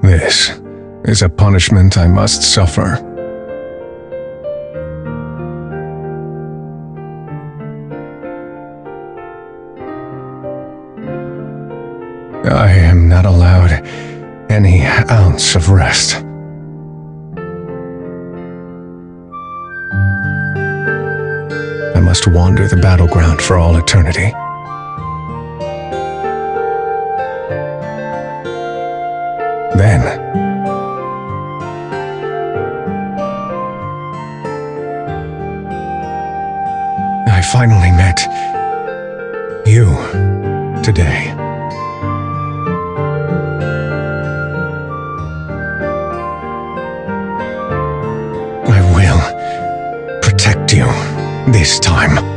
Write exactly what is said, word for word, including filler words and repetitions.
This is a punishment I must suffer. I am not allowed any ounce of rest. I must wander the battleground for all eternity. Then, I finally met you today. I will protect you this time.